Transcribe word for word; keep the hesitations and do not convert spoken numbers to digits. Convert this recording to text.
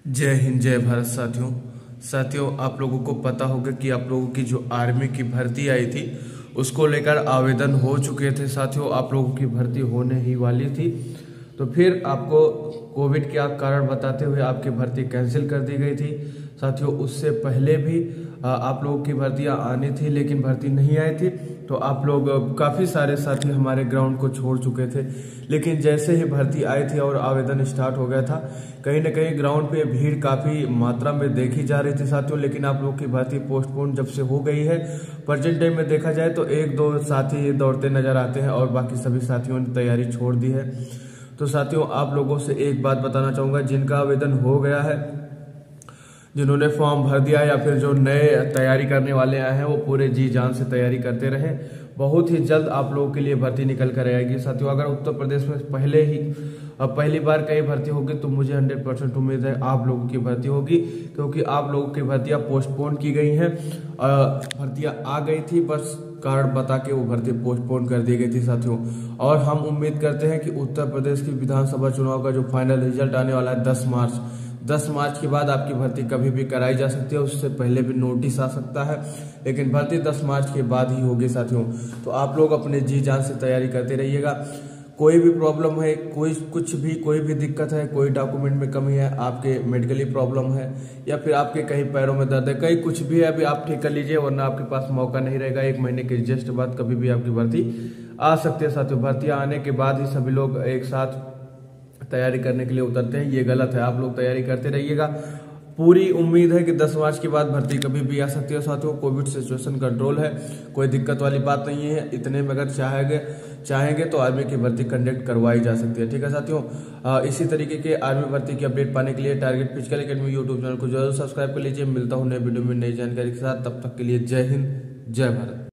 जय हिंद जय भारत साथियों साथियों आप लोगों को पता होगा कि आप लोगों की जो आर्मी की भर्ती आई थी उसको लेकर आवेदन हो चुके थे। साथियों आप लोगों की भर्ती होने ही वाली थी, तो फिर आपको कोविड के कारण बताते हुए आपकी भर्ती कैंसिल कर दी गई थी। साथियों उससे पहले भी आप लोगों की भर्तियां आनी थी लेकिन भर्ती नहीं आई थी, तो आप लोग काफ़ी सारे साथी हमारे ग्राउंड को छोड़ चुके थे। लेकिन जैसे ही भर्ती आई थी और आवेदन स्टार्ट हो गया था, कहीं ना कहीं ग्राउंड पे भीड़ काफ़ी मात्रा में देखी जा रही थी साथियों। लेकिन आप लोगों की भर्ती पोस्टपोन जब से हो गई है, प्रेजेंट टाइम में देखा जाए तो एक दो साथी दौड़ते नजर आते हैं और बाकी सभी साथियों ने तैयारी छोड़ दी है। तो साथियों आप लोगों से एक बात बताना चाहूँगा, जिनका आवेदन हो गया है, जिन्होंने फॉर्म भर दिया या फिर जो नए तैयारी करने वाले आए हैं, वो पूरे जी जान से तैयारी करते रहें। बहुत ही जल्द आप लोगों के लिए भर्ती निकल कर आएगी साथियों। अगर उत्तर प्रदेश में पहले ही अब पहली बार कहीं भर्ती होगी तो मुझे हंड्रेड परसेंट उम्मीद है आप लोगों की भर्ती होगी, क्योंकि आप लोगों की भर्तियां पोस्टपोन की गई हैं। भर्तियां आ गई थी, बस कारण बता के वो भर्ती पोस्टपोन कर दी गई थी साथियों। और हम उम्मीद करते हैं कि उत्तर प्रदेश की विधानसभा चुनाव का जो फाइनल रिजल्ट आने वाला है दस मार्च दस मार्च के बाद आपकी भर्ती कभी भी कराई जा सकती है, उससे पहले भी नोटिस आ सकता है, लेकिन भर्ती दस मार्च के बाद ही होगी साथियों। तो आप लोग अपने जी जान से तैयारी करते रहिएगा। कोई भी प्रॉब्लम है, कोई कुछ भी कोई भी दिक्कत है, कोई डॉक्यूमेंट में कमी है, आपके मेडिकली प्रॉब्लम है या फिर आपके कहीं पैरों में दर्द है, कहीं कुछ भी है, अभी आप ठीक कर लीजिए, वरना आपके पास मौका नहीं रहेगा। एक महीने के जस्ट बाद कभी भी आपकी भर्ती आ सकती है साथियों। भर्तियाँ आने के बाद ही सभी लोग एक साथ तैयारी करने के लिए उतरते हैं, ये गलत है। आप लोग तैयारी करते रहिएगा। पूरी उम्मीद है कि दस मार्च के बाद भर्ती कभी भी आ सकती है साथियों। कोविड सिचुएशन कंट्रोल है, कोई दिक्कत वाली बात नहीं है। इतने में अगर चाहेंगे चाहेंगे तो आर्मी की भर्ती कंडक्ट करवाई जा सकती है, ठीक है साथियों। आ, इसी तरीके के आर्मी भर्ती की अपडेट पाने के लिए Target Physical Academy YouTube channel को जरूर सब्सक्राइब कर लीजिए। मिलता हूं नए वीडियो में नई जानकारी के साथ, तब तक के लिए जय हिंद जय भारत।